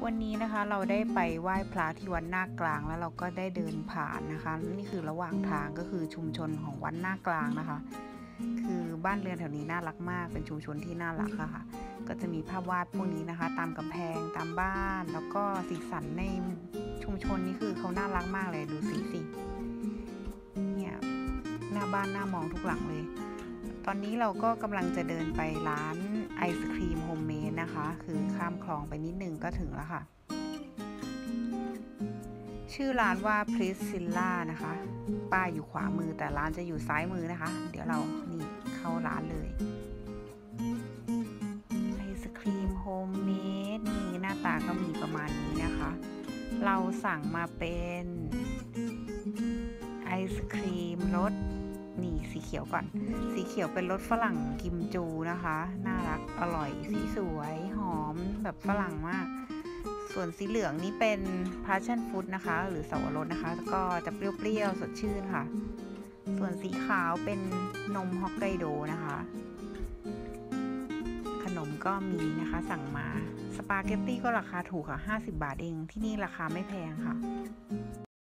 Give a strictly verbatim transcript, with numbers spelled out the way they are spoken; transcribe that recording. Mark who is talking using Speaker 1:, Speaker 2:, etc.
Speaker 1: วันนี้นะคะเราได้ไปไหว้พระที่วัดหน้ากลางแล้วเราก็ได้เดินผ่านนะคะนี่คือระหว่างทางก็คือชุมชนของวัดหน้ากลางนะคะคือบ้านเรือนแถวนี้น่ารักมากเป็นชุมชนที่น่ารักอะค่ะก็จะมีภาพวาดพวกนี้นะคะตามกำแพงตามบ้านแล้วก็สีสันในชุมชนนี้คือเขาน่ารักมากเลยดูสีสิเนี่ยหน้าบ้านน่ามองทุกหลังเลยตอนนี้เราก็กำลังจะเดินไปร้านไอศครีมโฮมเมดนะคะคือข้ามคลองไปนิดนึงก็ถึงแล้วค่ะชื่อร้านว่าพริสซิลล่านะคะป้ายอยู่ขวามือแต่ร้านจะอยู่ซ้ายมือนะคะเดี๋ยวเรานี่เข้าร้านเลยไอศครีมโฮมเมดนี่หน้าตาก็มีประมาณนี้นะคะเราสั่งมาเป็นไอศครีมรสนี่สีเขียวก่อนสีเขียวเป็นรสฝรั่งกิมจูนะคะน่ารักอร่อยสีสวยหอมแบบฝรั่งมากส่วนสีเหลืองนี่เป็น passion fruit นะคะหรือสวรสนะคะก็จะเปรี้ยวๆสดชื่นค่ะส่วนสีขาวเป็นนมฮอกไกโดนะคะขนมก็มีนะคะสั่งมาสปาเกตตี้ก็ราคาถูกค่ะห้าสิบบาทเองที่นี่ราคาไม่แพงค่ะ